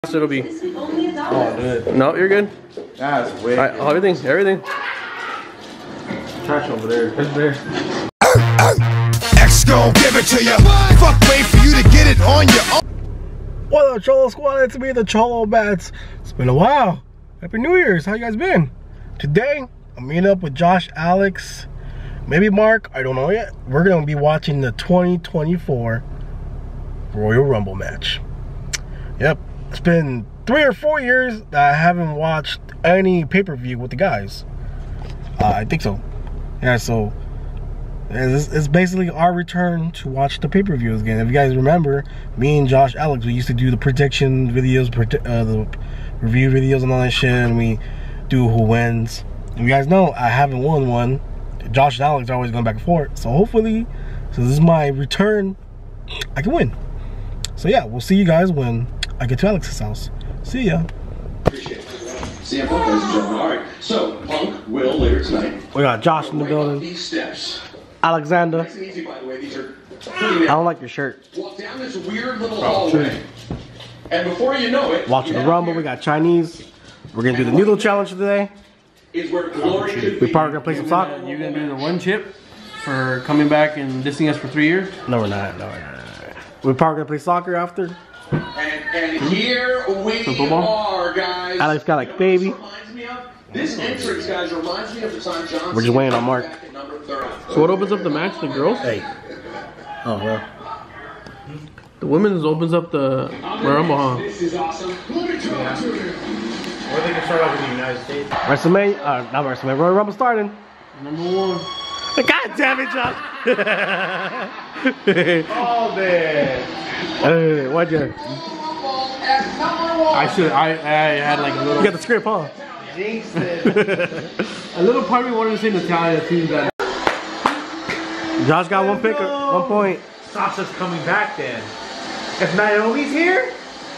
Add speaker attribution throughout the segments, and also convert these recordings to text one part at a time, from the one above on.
Speaker 1: It'll be.
Speaker 2: Oh, dude.
Speaker 1: No, you're good.
Speaker 2: That's way.
Speaker 1: All right, everything.
Speaker 2: Trash over there. It's there.
Speaker 3: X gon' give it to you. Fuck, wait for you to get it on your own.
Speaker 4: What up, Cholo Squad? It's me, the Cholo Bats. It's been a while. Happy New Year's. How you guys been? Today, I'm meeting up with Josh, Alex, maybe Mark. I don't know yet. We're gonna be watching the 2024 Royal Rumble match. Yep. It's been 3 or 4 years that I haven't watched any pay-per-view with the guys. I think so. Yeah, so it's basically our return to watch the pay-per-views again. If you guys remember, me and Josh, Alex, we used to do the prediction videos, the review videos and all that shit, and we do who wins. And you guys know I haven't won one. Josh and Alex are always going back and forth. So hopefully, since this is my return, I can win. So yeah, we'll see you guys when I get to Alex's house. See ya.
Speaker 5: Appreciate it. CM Punk, ladies and gentlemen. All right, so Punk will later tonight.
Speaker 4: We got Josh in the building.
Speaker 5: These steps.
Speaker 4: Alexander.
Speaker 5: Nice and easy, by the way. These are
Speaker 4: I don't like your shirt.
Speaker 5: walk down this weird little hallway, and before you know it,
Speaker 4: Watching the Rumble, we got Chinese. We're gonna do the noodle challenge today.
Speaker 5: is where glory could
Speaker 4: We
Speaker 5: be.
Speaker 4: probably gonna play some soccer.
Speaker 1: You're gonna do the one chip for coming back and dissing us for 3 years.
Speaker 4: No, we're not. We're probably gonna play soccer after.
Speaker 5: And here we are, guys.
Speaker 4: Alex got like baby.
Speaker 5: Reminds me of this entrance, guys. Reminds me of the time John.
Speaker 4: We're just waiting on Mark.
Speaker 5: back at number 30.
Speaker 1: So what opens up the match? The girls?
Speaker 4: Hey. Oh well.
Speaker 1: The women's opens up the Rumble, huh?
Speaker 5: This is awesome. Let me talk to you.
Speaker 2: Or they can start off in the United States.
Speaker 4: WrestleMania, not WrestleMania. Royal Rumble starting.
Speaker 1: Number 1.
Speaker 4: God damn it, Josh.
Speaker 2: Oh, man.
Speaker 4: Hey, what'd you?
Speaker 1: I had like a
Speaker 4: You
Speaker 1: little.
Speaker 4: got the script, huh?
Speaker 2: Jinx it.
Speaker 1: A little part of me wanted to say Natalia too. That
Speaker 4: Josh got one pick, 1 point.
Speaker 2: Sasha's coming back then. If Naomi's here?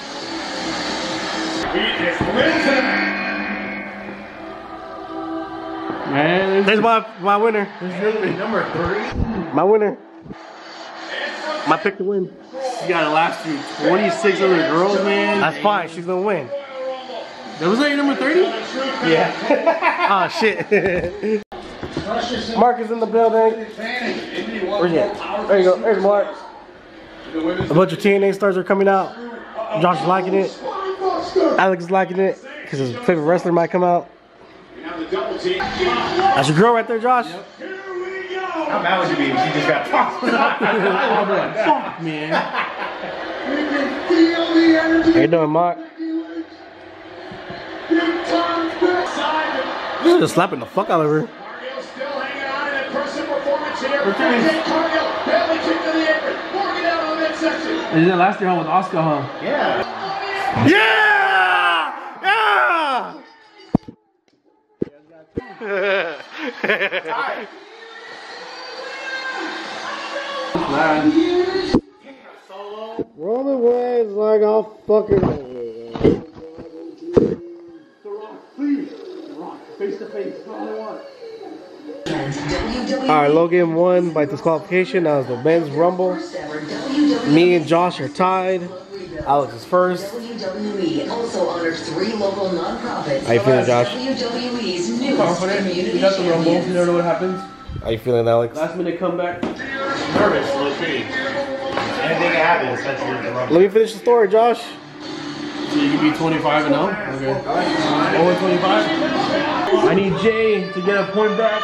Speaker 1: man,
Speaker 4: There's my winner.
Speaker 2: Number 3?
Speaker 4: My winner. My pick to win.
Speaker 1: you gotta last through 26 other girls, man.
Speaker 4: That's fine. She's gonna win.
Speaker 1: That was that your number 30?
Speaker 2: Yeah.
Speaker 4: Oh shit. Mark is in the building. Where's he at? There you go. There's Mark. A bunch of TNA stars are coming out. Josh is liking it. Alex is liking it because his favorite wrestler might come out. That's your girl right there, Josh.
Speaker 2: How mad would you be if she just got tossed?
Speaker 1: Fuck, man.
Speaker 4: How you doing, Mark? Just slapping the fuck out of her.
Speaker 5: Still hanging on in a impressive performance here. Cargill barely kicked to the apron. Morgan out on that section.
Speaker 1: They did that last year, huh, with Oscar, huh?
Speaker 2: Yeah.
Speaker 4: Yeah! Roman Reigns like a fucking. Alright, Logan won by disqualification. That was the men's rumble. Me and Josh are tied. Alex is first.
Speaker 6: WWE also honors 3 local nonprofits.
Speaker 4: How you feeling, Josh?
Speaker 6: WWE's newest
Speaker 1: Confident.
Speaker 6: community
Speaker 1: You got the Rumble. You
Speaker 6: champions.
Speaker 1: never know what happens.
Speaker 4: How you feeling, Alex?
Speaker 1: Last minute comeback.
Speaker 2: Nervous, low key. Anything can happen, essentially, in the Rumble.
Speaker 4: Let me finish the story, Josh.
Speaker 1: So you can be 25 and 0. Okay. Over 25. I need Jay to get a point back.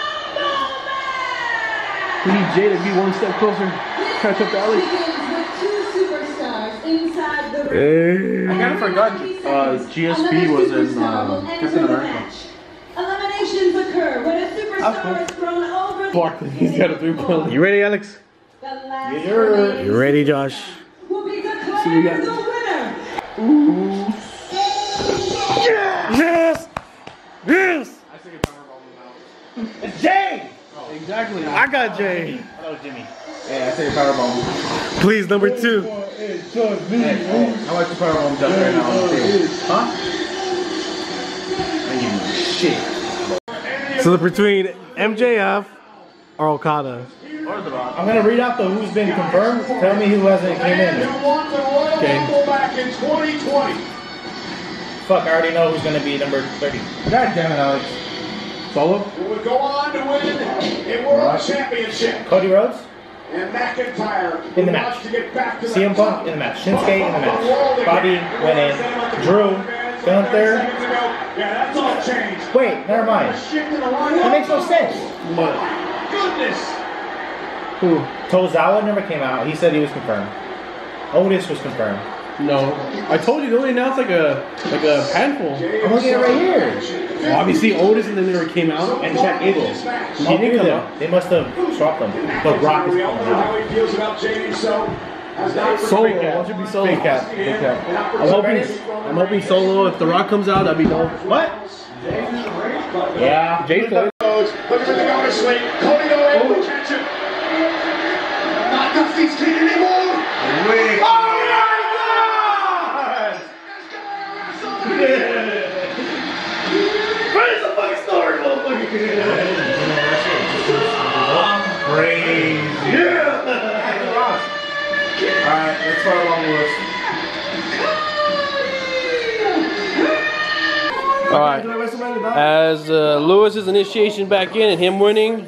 Speaker 1: We need Jay to be 1 step closer. Catch up to Alex. I kind of forgot GSP was in Captain America.
Speaker 7: Eliminations occur when a superstar is thrown over the
Speaker 1: Barkley, he's got a 3-point.
Speaker 4: You ready, Alex?
Speaker 7: last
Speaker 4: You ready, Josh?
Speaker 7: will be declared
Speaker 1: See, we got-
Speaker 7: the winner.
Speaker 4: Yes! Yes!
Speaker 2: It's Jay!
Speaker 1: Exactly.
Speaker 4: I got Jay.
Speaker 2: Hello, Jimmy. Yeah, I say powerbomb.
Speaker 4: Please, number 2.
Speaker 2: How much the powerbomb does right now on the table? Huh? I give you shit.
Speaker 4: So between MJF or Okada.
Speaker 2: I'm gonna read out the who's been confirmed. Tell me who hasn't came in.
Speaker 5: Who won the Royal
Speaker 4: Okay.
Speaker 5: Rumble back in 2020.
Speaker 2: Fuck, I already know who's gonna be number 30.
Speaker 1: God damn it, Alex. Solo?
Speaker 5: Who would go on to win a world championship.
Speaker 2: Cody Rhodes
Speaker 5: And McIntyre
Speaker 2: in the match.
Speaker 5: wants to get back to
Speaker 2: CM Punk in the match. Shinsuke in the match. Bobby winning. Drew Gunther.
Speaker 5: Yeah, that's all changed.
Speaker 2: Wait, never mind. That makes no sense.
Speaker 5: What? Goodness.
Speaker 2: Who? Tozawa never came out. He said he was confirmed. Otis was confirmed.
Speaker 1: No. I told you they only announced like a handful.
Speaker 2: I'm looking at it right here.
Speaker 1: Well, obviously Otis and then they came out.
Speaker 2: And Chad Gable. He didn't come out. They must have swapped them. But Brock is
Speaker 5: We all
Speaker 2: coming
Speaker 5: know how
Speaker 2: out.
Speaker 5: he feels about Jay Uso.
Speaker 1: Solo. Why should be Solo?
Speaker 2: Big Cat. Big Cat.
Speaker 1: I'm hoping Solo. If The Rock comes out, that'd be dope.
Speaker 2: What? Yeah.
Speaker 1: Jay's good.
Speaker 5: Looking for the go to sleep. Cody no able to catch him. Not the feet anymore.
Speaker 2: Wait.
Speaker 5: Oh my God!
Speaker 2: Where's the fucking story, motherfucker? Crazy. Yeah.
Speaker 1: Alright, let's start along with Alright, as Lewis's initiation back in and him winning.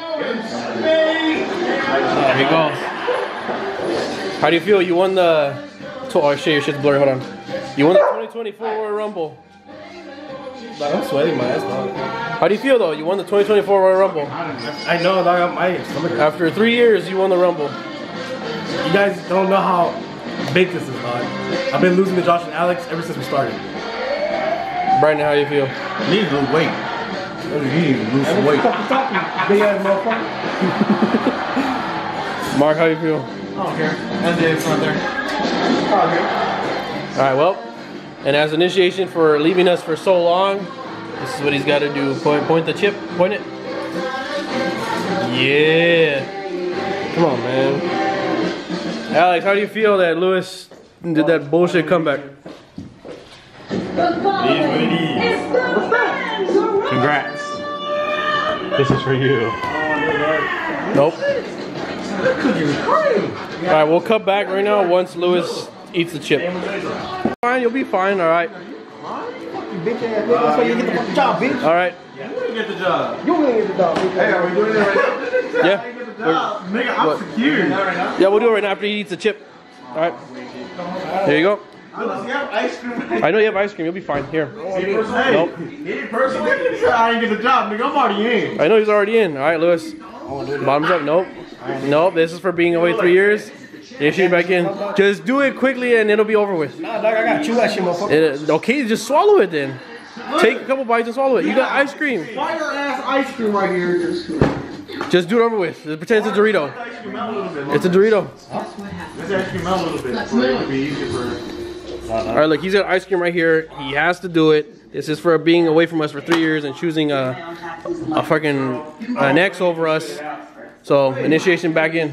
Speaker 1: There he goes. How do you feel? You won the... Oh shit, your shit's blurry, hold on. You won the 2024 Royal Rumble.
Speaker 4: I'm sweating my ass off.
Speaker 1: How do you feel though? You won the 2024 Royal Rumble.
Speaker 4: I know, dog. My stomach hurts.
Speaker 1: After 3 years, you won the Rumble.
Speaker 4: You guys don't know how big this is, dog. I've been losing to Josh and Alex ever since we started.
Speaker 1: Brandon, how do you feel?
Speaker 3: You need to lose weight. You need to lose some weight.
Speaker 4: Big ass motherfucker.
Speaker 1: Mark, how do you feel?
Speaker 4: I don't care. MJF's not there.
Speaker 1: Alright, well, and as initiation for leaving us for so long, this is what he's got to do. Point the chip. Point it. Yeah. Come on, man. Alex, how do you feel that Lewis did that bullshit comeback?
Speaker 2: Congrats. This is for you.
Speaker 1: Nope. Alright, we'll cut back right now once Lewis eats the chip. Fine, you'll be fine, alright.
Speaker 4: That's why you get the fucking job, bitch.
Speaker 1: Alright.
Speaker 4: You gonna get the job, bitch. Hey, are we doing it right now?
Speaker 1: Yeah.
Speaker 4: Nigga, I'm secured.
Speaker 1: Yeah, we'll do it right now after you eat the chip. Alright. There you go.
Speaker 4: You have ice cream.
Speaker 1: I know you have ice cream, you'll be fine. Here.
Speaker 4: Hey,
Speaker 1: Nope.
Speaker 4: I ain't get the job, nigga. I'm already in.
Speaker 1: I know he's already in. Alright, Lewis. Bottoms up. Nope. Nope. This is for being away 3 years. You should be back in. Just do it quickly and it'll be over with.
Speaker 4: Nah, dog, I got chew that shit, motherfucker.
Speaker 1: Okay, just swallow it then. Take a couple bites and swallow it. You got ice cream.
Speaker 4: Fire ass ice cream right here.
Speaker 1: Just do it over with. Pretend it's a Dorito. It's a Dorito.
Speaker 2: Let's actually melt a little bit so it would be easier for...
Speaker 1: Alright, look, he's got ice cream right here. He has to do it. This is for being away from us for 3 years and choosing a fucking an ex over us. So, initiation back in.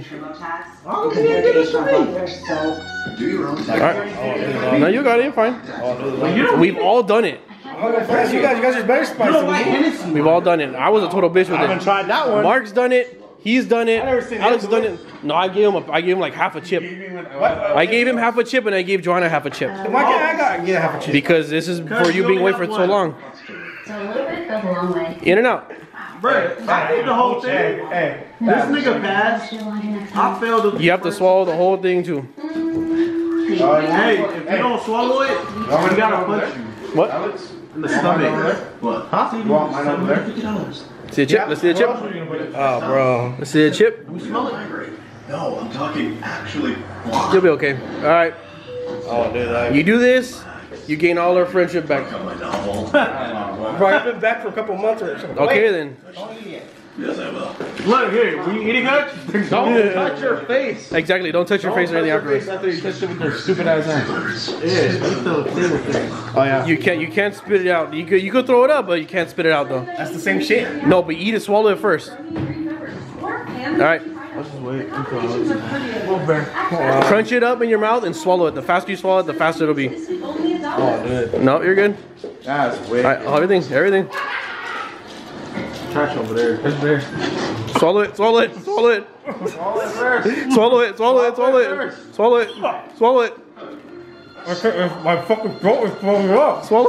Speaker 1: Alright. No, you got it, you're fine. We've all done it.
Speaker 4: You guys are better spicy.
Speaker 1: We've all done it. I was a total bitch with
Speaker 2: I haven't
Speaker 1: it.
Speaker 2: tried that one.
Speaker 1: Mark's done it. He's done it.
Speaker 4: never seen
Speaker 1: Alex
Speaker 4: him
Speaker 1: done
Speaker 4: do
Speaker 1: it. No, I gave him like half a chip. I gave him half a chip and I gave Joanna half a chip.
Speaker 4: Why can't I get half a chip?
Speaker 1: Because this is for you being away for so long.
Speaker 6: So a little bit goes a long way.
Speaker 1: In and out.
Speaker 2: Bro, I did the whole thing. Hey, this nigga passed. I failed.
Speaker 1: You have to swallow the whole thing too.
Speaker 2: Hey, if you don't swallow it, you gotta punch you
Speaker 1: What?
Speaker 2: in the stomach. What? Huh? You want mine over there?
Speaker 1: See the chip? Let's see the chip.
Speaker 4: Oh, bro.
Speaker 1: Let's see the chip.
Speaker 2: We smell it.
Speaker 5: No, I'm talking actually.
Speaker 1: You'll be okay. Alright.
Speaker 4: Oh, dude.
Speaker 1: You do this, you gain all our friendship back.
Speaker 5: My novel.
Speaker 4: Bro, I've been back for a couple months or something.
Speaker 1: Okay then.
Speaker 5: Yes, I will.
Speaker 2: Look here, were you eating it?
Speaker 1: Don't
Speaker 2: touch your face.
Speaker 1: Exactly, don't touch your face or anything afterwards.
Speaker 2: After you touch it with your stupid ass hand. Yeah, eat the table thing.
Speaker 4: Oh, yeah.
Speaker 1: You can't spit it out. You could throw it up, but you can't spit it out though.
Speaker 4: That's the same shit.
Speaker 1: No, but eat it, swallow it first. Alright.
Speaker 2: Let's just wait until
Speaker 1: Crunch it up in your mouth and swallow it. The faster you swallow it, the faster it'll be.
Speaker 4: Oh, dude.
Speaker 1: No, you're good.
Speaker 2: That's way.
Speaker 1: Alright, everything.
Speaker 2: Trash over there. It's there.
Speaker 1: Swallow it.
Speaker 2: Swallow it first.
Speaker 1: Swallow it.
Speaker 2: My fucking throat is blowing up.
Speaker 1: Swallow.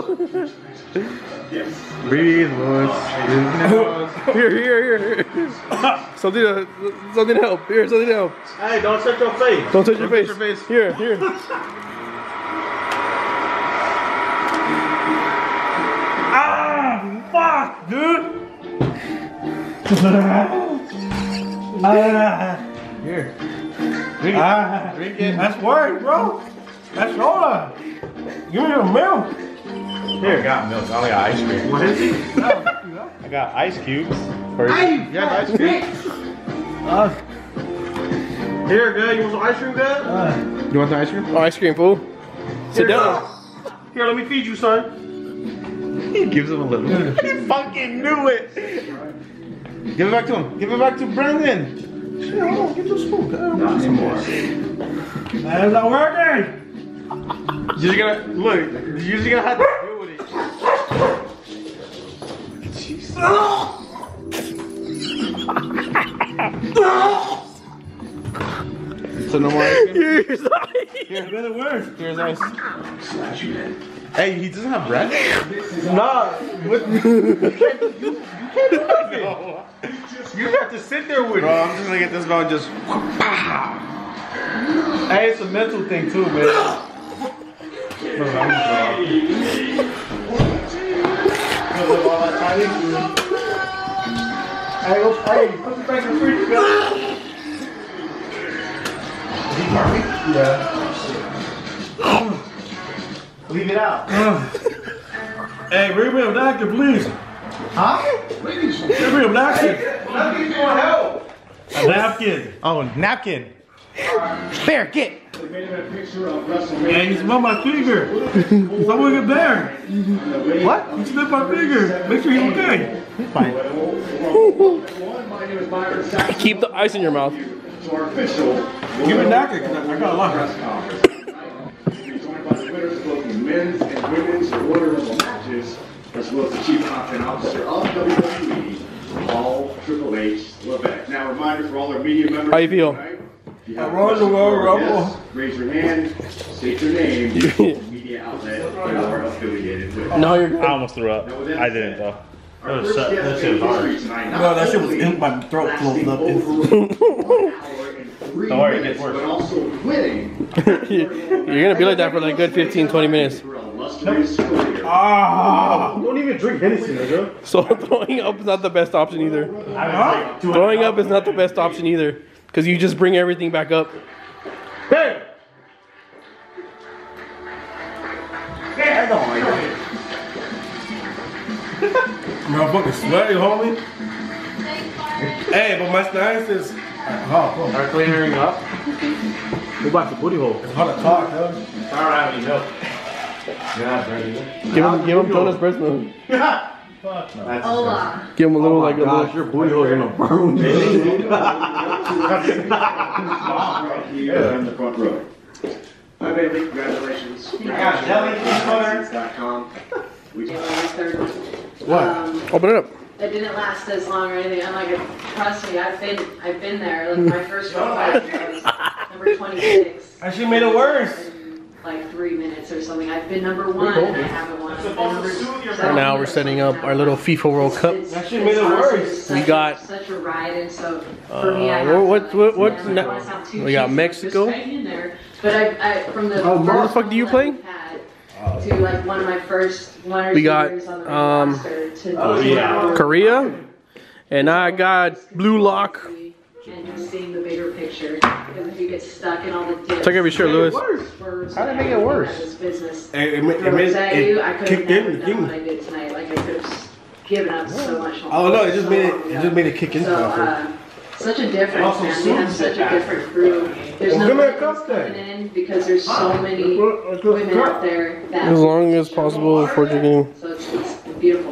Speaker 2: Breathe, Lewis.
Speaker 1: Here. Something to help. Here, something to help.
Speaker 2: Hey, don't touch your face.
Speaker 1: Don't touch your face. Here.
Speaker 2: Ah, fuck, dude. Here. Drink it. That's work, bro. That's soda. Give me some milk. Here, I got milk. I only got ice cream. What is it? I got ice cubes. Hey, you got ice cream? Here, good. You want some ice cream, good? You want the ice cream?
Speaker 1: Oh, ice cream, fool. Sit down.
Speaker 2: Here, let me feed you, son. He gives him a little. He fucking knew it. Give it back to him. Give it back to Brendan. Shit, hold on. Give him a spoon. God, some more. That's not working. You just gotta look. You just gotta have to deal with it. Jesus. So no more ice cream? Here's better worse. Here's ice. Hey, he doesn't have breath? Nah. You can't do it. You have to sit there with it. Bro, I'm just gonna get this going just. Hey, it's a mental thing too, man. Hey, put it back in the fridge, guys. Yeah. Leave it out. Hey, bring me a napkin, please. Huh? Bring me a napkin. Napkin's gonna help. A napkin. Oh, napkin. Bear, get. Hey, you smell my finger. Someone get there. What? You sniffed my finger. Make sure he's okay. He's fine.
Speaker 1: Keep the ice in your mouth.
Speaker 2: Give me a napkin, because I got a lot.
Speaker 5: Men's and women's order of matches, as well as the chief content officer of WWE, Paul Triple H Levesque. Now, a reminder for all our media members.
Speaker 1: How you feel?
Speaker 5: If you have questions or guests, raise your hand, state your name, media outlet you are affiliated with.
Speaker 1: No, you're good.
Speaker 2: I almost threw up. I didn't though.
Speaker 5: That shit was hard.
Speaker 2: No, that shit was in my throat closed up. Don't worry, it gets worse.
Speaker 5: But also winning.
Speaker 1: You're gonna be like that for like a good 15-20 minutes.
Speaker 2: Don't even drink Hennessy, nigga.
Speaker 1: So throwing up is not the best option either. Throwing up is not the best option either. Because you just bring everything back up.
Speaker 2: Hey! I'm fucking sweaty, homie. Hey, but my stance is. Are clearing up? What about the booty hole? It's hard to talk, huh? I don't have any milk. Yeah,
Speaker 1: Give him Jonas breast milk.
Speaker 2: Fuck no.
Speaker 1: Give him a little, like a little.
Speaker 2: Your booty hole's gonna burn.
Speaker 5: Right here in the front row. Hi, baby. Congratulations.
Speaker 2: I got jelly
Speaker 5: Congratulations.com.
Speaker 1: What? Open it up.
Speaker 7: It didn't last as long or anything. I'm like, trust me, I've been there. Like my first fight was number 26.
Speaker 2: And she made it worse.
Speaker 7: In like 3 minutes or something. I've been number 1 and I haven't won. I've been number 2.
Speaker 1: Right now we're setting up our little FIFA World Cup.
Speaker 2: That shit made it worse.
Speaker 1: We got
Speaker 7: such a ride, and so for me, I
Speaker 1: we got Mexico.
Speaker 7: But I from the
Speaker 1: where the fuck do you play?
Speaker 7: To like one of my first 1 or 2
Speaker 1: We got
Speaker 7: years on the roster to
Speaker 1: Korea, and I got Blue Lock.
Speaker 7: And just seeing the bigger picture, because if you get stuck in all the dips.
Speaker 1: Check every shirt, Lewis.
Speaker 2: How did it make it worse?
Speaker 7: This business.
Speaker 2: It kicked in the game.
Speaker 7: What I did tonight, like I could have given up so much.
Speaker 2: Oh no, it just made it kick in.
Speaker 7: So, such a difference, man. We have such a different crew. There's no coming in because there's so many women out there that
Speaker 1: As long as possible before drinking.
Speaker 7: So it's beautiful.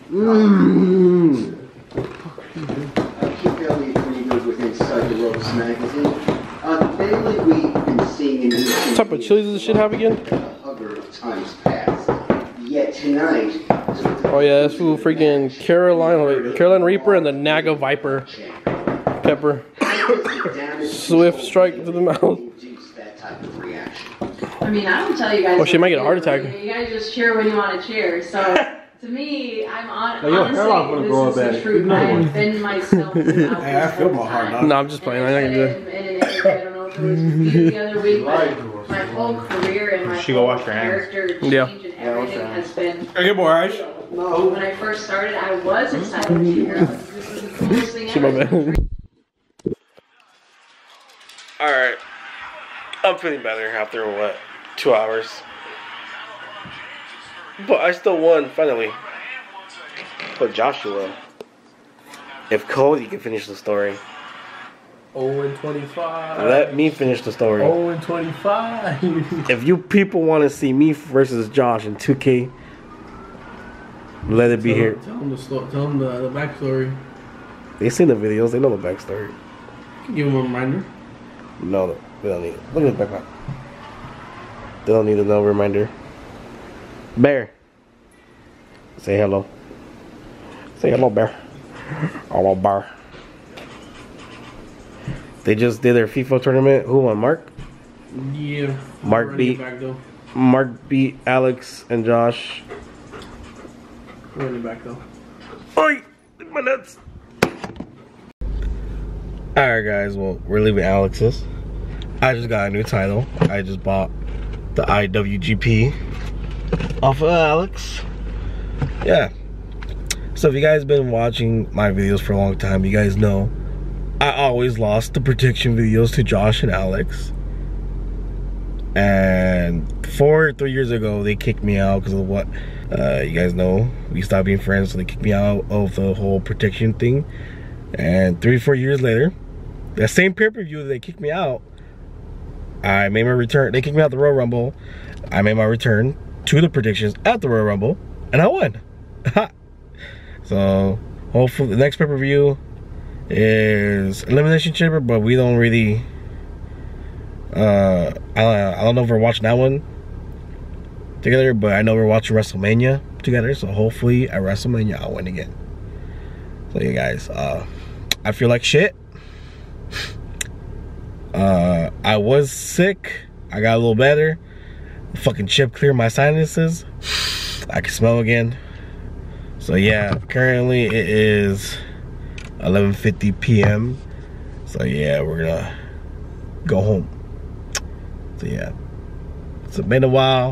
Speaker 8: Keep Bailey pretty good with Inside the Ropes magazine. Bailey, we've been seeing in
Speaker 1: What type of chilies does this shit have again?
Speaker 8: other times past. Yet tonight.
Speaker 1: Oh yeah, that's who freaking Carolina Reaper and the Naga Viper pepper. Swift strike to the mouth.
Speaker 8: That type of reaction.
Speaker 7: I mean, I don't tell you guys.
Speaker 1: Oh, she might get a heart
Speaker 7: what to
Speaker 1: attack.
Speaker 7: do. You guys just cheer when you want to cheer. So, to me, I'm honestly,
Speaker 2: grow
Speaker 7: this is the truth. I've been myself.
Speaker 2: Hey, I feel my heart now.
Speaker 1: No, I'm just playing. I'm not gonna do it.
Speaker 7: I don't know if it was you the other week, but my whole career and my whole character change and everything has been.
Speaker 2: Hey, boy, Ash.
Speaker 7: When I first started, I was excited to cheer. This is the coolest thing ever.
Speaker 1: Alright. I'm feeling better after what? 2 hours. But I still won, finally. But Joshua, if Cody can finish the story,
Speaker 4: 0-25.
Speaker 1: let me finish the story.
Speaker 4: 0-25.
Speaker 1: If you people want to see me versus Josh in 2K, let it be here.
Speaker 4: Tell them the backstory.
Speaker 1: They seen the videos, they know the backstory.
Speaker 4: Give them a reminder.
Speaker 1: No, they don't need it. Look at the backpack. They don't need a no reminder. Bear. Say hello. Say hello, Bear. Hello, Bear. They just did their FIFA tournament. Who won? Mark?
Speaker 4: Yeah.
Speaker 1: Mark beat Alex and Josh.
Speaker 4: Running back though.
Speaker 1: Oi! My nuts! Alright guys, well, we're leaving Alex's. I just got a new title. I just bought the IWGP off of Alex. Yeah. So if you guys been watching my videos for a long time, you guys know I always lost the prediction videos to Josh and Alex. And 4 or 3 years ago, they kicked me out because of what you guys know. We stopped being friends, so they kicked me out of the whole prediction thing. And 3 or 4 years later, that same pay-per-view they kicked me out, I made my return. They kicked me out the Royal Rumble. I made my return to the predictions at the Royal Rumble, and I won. So hopefully the next pay-per-view is Elimination Chamber, but we don't really I don't know if we're watching that one together, but I know we're watching WrestleMania together, so hopefully at WrestleMania I'll win again. So yeah guys, I feel like shit. I was sick. I got a little better. The fucking chip cleared my sinuses. I can smell again. So yeah, currently it is 11:50 p.m. So yeah, we're gonna go home. So yeah, it's been a while.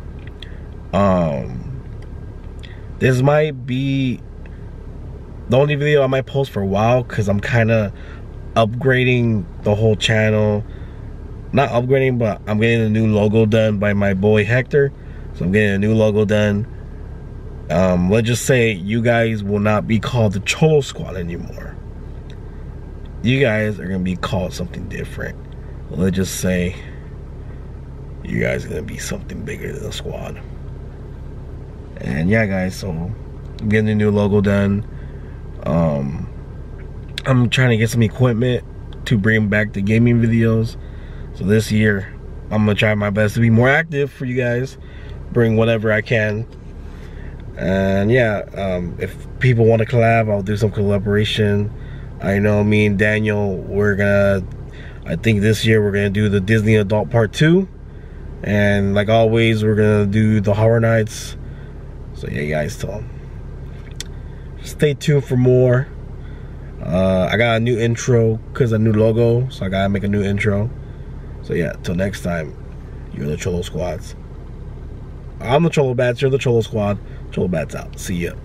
Speaker 1: This might be the only video I might post for a while because I'm kind of upgrading the whole channel. Not upgrading, but I'm getting a new logo done by my boy Hector. So I'm getting a new logo done. Let's just say you guys will not be called the Cholo Squad anymore. You guys are gonna be called something different. Let's just say you guys are gonna be something bigger than the squad. And yeah guys, so I'm getting a new logo done. I'm trying to get some equipment to bring back the gaming videos. So this year I'm gonna try my best to be more active for you guys, bring whatever I can. And yeah, if people want to collab, I'll do some collaboration. I know me and Daniel, I think this year we're gonna do the Disney Adult Part 2. And like always, we're gonna do the Horror Nights. So yeah guys, so stay tuned for more. I got a new intro because a new logo, so I gotta make a new intro. So yeah, till next time, you're the Cholo Squads. I'm the Cholo Bats, you're the Cholo Squad. Cholo Bats out. See ya.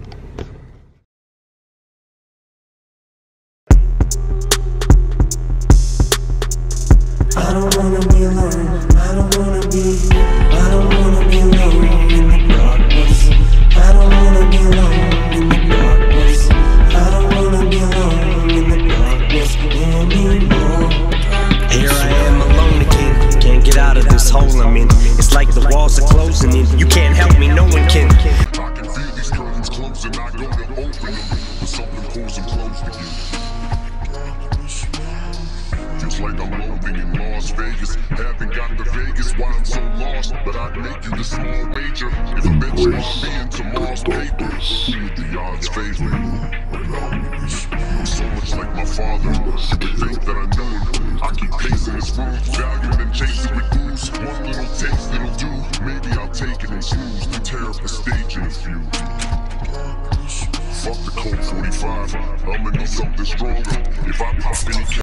Speaker 9: I don't wanna be alone. I don't wanna be alone in the darkness. I don't wanna be alone in the darkness. I don't wanna be alone in the darkness anymore.
Speaker 10: Here I am alone again. Can't get out of this hole I'm in. It's like the walls are closing in. You can't help me, no one can.
Speaker 11: I can feel these curtains closing. I go to open them, but something pulls them closed again. Feels like I'm loading in Las Vegas. Haven't got the Vegas why I'm so lost, but I'd make you the small major if I benchmark me into Mars paper. See what the odds favor. So much like my father. You would think that I knew him. I keep pacing his room, valuing and chasing with booze. One little taste. taking and snooze to tear up the stage in a few. Fuck the Colt 45, I'ma need something stronger. If I pop any